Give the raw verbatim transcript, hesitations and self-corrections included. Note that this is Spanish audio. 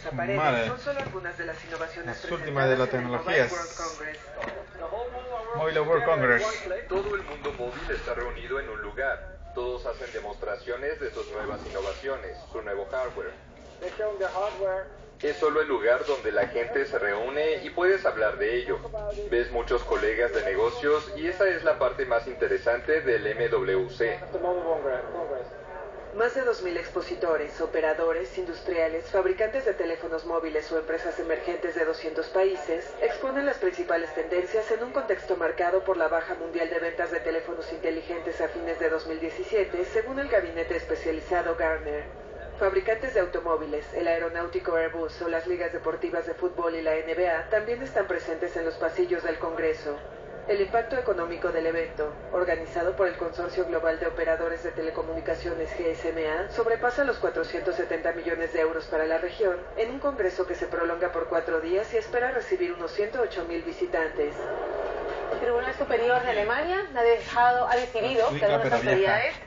esa pared Vale. son solo algunas de las innovaciones Las presentadas últimas de las en el tecnologías. Mobile World Congress. Mobile World Congress. Todo el mundo móvil está reunido en un lugar. Todos hacen demostraciones de sus nuevas innovaciones, su nuevo hardware. Es solo el lugar donde la gente se reúne y puedes hablar de ello. Ves muchos colegas de negocios y esa es la parte más interesante del M W C. Más de dos mil expositores, operadores, industriales, fabricantes de teléfonos móviles o empresas emergentes de doscientos países exponen las principales tendencias en un contexto marcado por la baja mundial de ventas de teléfonos inteligentes a fines de dos mil diecisiete, según el gabinete especializado Gartner. Fabricantes de automóviles, el aeronáutico Airbus o las ligas deportivas de fútbol y la N B A también están presentes en los pasillos del Congreso. El impacto económico del evento, organizado por el Consorcio Global de Operadores de Telecomunicaciones G S M A, sobrepasa los cuatrocientos setenta millones de euros para la región, en un congreso que se prolonga por cuatro días y espera recibir unos ciento ocho mil visitantes. El Tribunal Superior de Alemania ha dejado, ha decidido que algunas autoridades